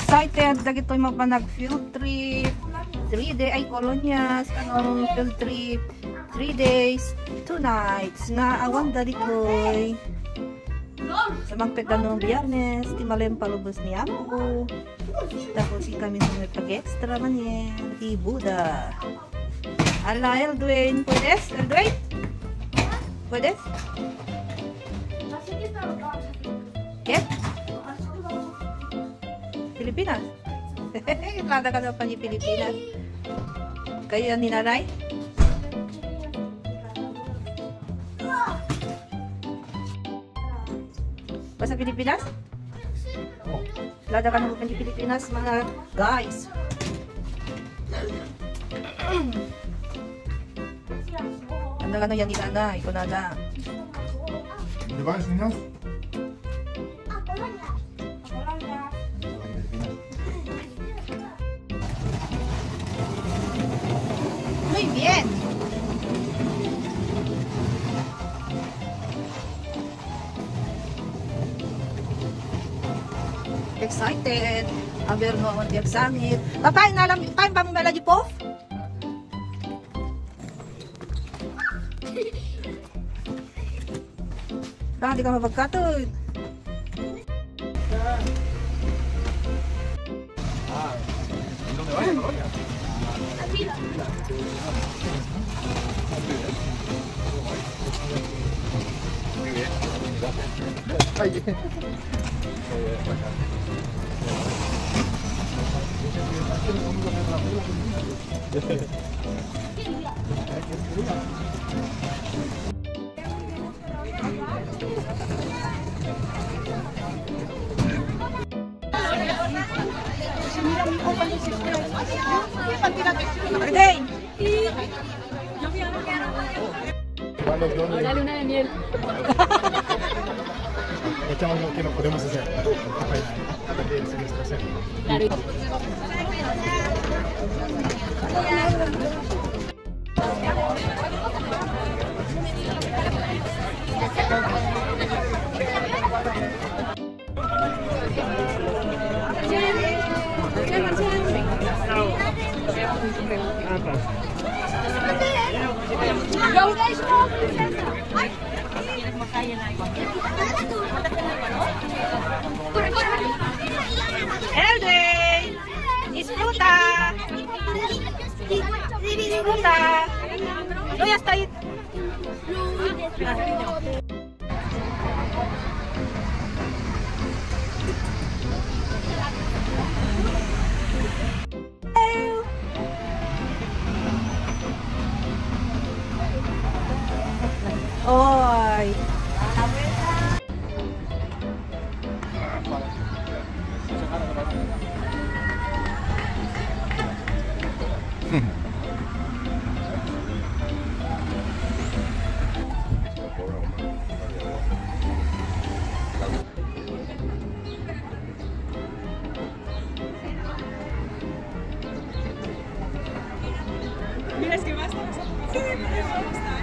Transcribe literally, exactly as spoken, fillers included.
excited dagito yung mga nag-field trip. three day ay kolonyas, ano, field trip. three days, two nights. Nga awan dalitoy. Sa magpet ng biyernes, ti malem palubos ni ako. Tapos kami may pag-extra man yan. Ti Buda. Ala, Eldwin. Puedes? Eldwin? Puedes? ¿Qué? Pilipinas? Lada ka na pa ni Pilipinas. Kayo ni nanay? Sa Pilipinas? Lada ka na pa ni Pilipinas, mga guys. Anda ka na yan ni nanay. Iko nada. ¿De varios niños? Muy bien. Excited. A ver no ang examit. Papay na lang, paano bang melody po? Baka di ka mapagkatod. Ah, ¿dónde va? ¿En Colonia? Muy bien. Muy bien. Birthday! Dale una de miel. Echamos lo que no podemos hacer. Claro. Eldwin! Disfruta! Disfruta! No, ya está ahí. Oy. Mira, es que basta. Sí, me gusta.